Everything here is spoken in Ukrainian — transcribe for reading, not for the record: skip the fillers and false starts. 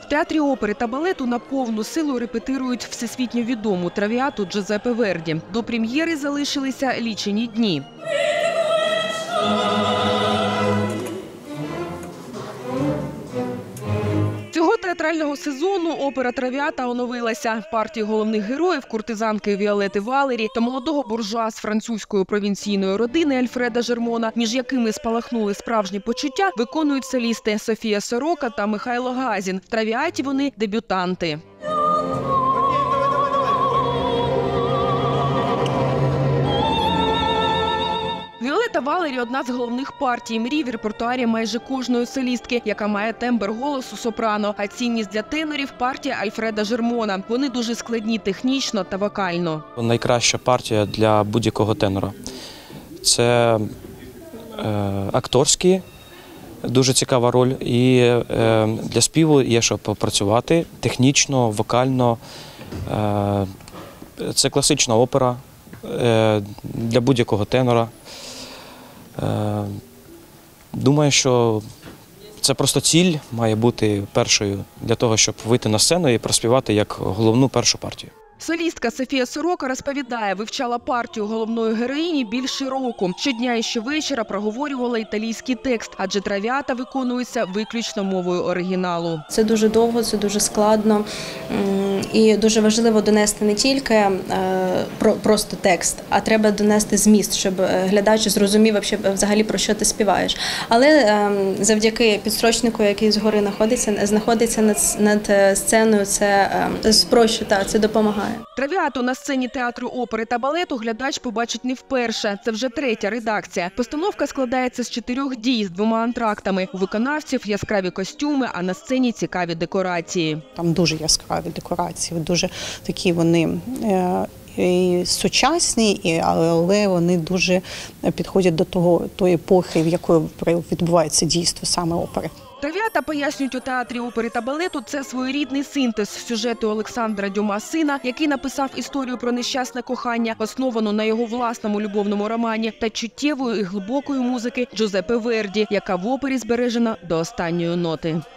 В театрі опери та балету на повну силу репетирують всесвітньо відому «Травіату» Джузеппе Верді. До прем'єри залишилися лічені дні. Цього театрального сезону опера «Травіата» оновилася. Партії головних героїв – куртизанки Віолети Валері та молодого буржуа з французької провінційної родини Альфреда Жермона, між якими спалахнули справжні почуття, виконують солісти Софія Сорока та Михайло Газін. В «Травіаті» вони – дебютанти. Віолета Валері – одна з головних партій мрій в репертуарі майже кожної солістки, яка має тембр голосу сопрано, а цінність для тенорів – партія Альфреда Жермона. Вони дуже складні технічно та вокально. Найкраща партія для будь-якого тенора. Це акторські, дуже цікава роль, і для співу є що попрацювати технічно, вокально. Це класична опера для будь-якого тенора. Думаю, що це просто ціль має бути першою для того, щоб вийти на сцену і проспівати як головну першу партію. Солістка Софія Сорока розповідає, вивчала партію головної героїні більше року. Щодня і щовечора проговорювала італійський текст, адже «Травіата» виконується виключно мовою оригіналу. Це дуже довго, це дуже складно і дуже важливо донести не тільки просто текст, а треба донести зміст, щоб глядач зрозумів взагалі про що ти співаєш. Але завдяки підстрочнику, який згори знаходиться над сценою, це спрощує, це допомагає. «Травіату» на сцені театру опери та балету глядач побачить не вперше. Це вже третя редакція. Постановка складається з 4 дій з 2 антрактами. У виконавців яскраві костюми, а на сцені цікаві декорації. Там дуже яскраві декорації, дуже такі вони і сучасні, але вони дуже підходять до тої епохи, в якої відбувається дійство саме опери. «Травіата», пояснюють у театрі опери та балету, це своєрідний синтез сюжету Олександра Дюма «Сина», який написав історію про нещасне кохання, основану на його власному любовному романі, та чуттєвої і глибокої музики Джузеппе Верді, яка в опері збережена до останньої ноти.